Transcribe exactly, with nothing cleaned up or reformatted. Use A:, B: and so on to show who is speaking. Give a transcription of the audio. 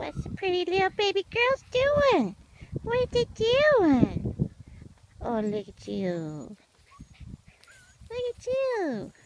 A: What's the pretty little baby girls doing? What are they doing? Oh, look at you. Look at you.